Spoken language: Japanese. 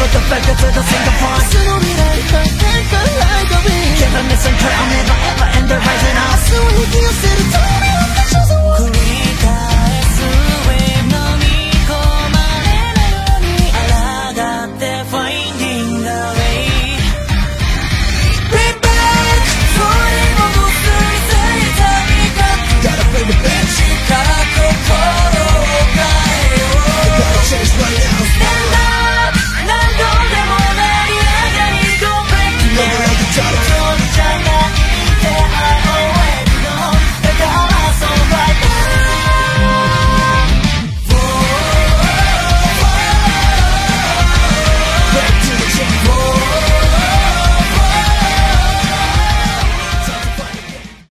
put the factor to the single point. Give a missing curl, I'll never ever end the rising up. 明日を引き寄せるために私は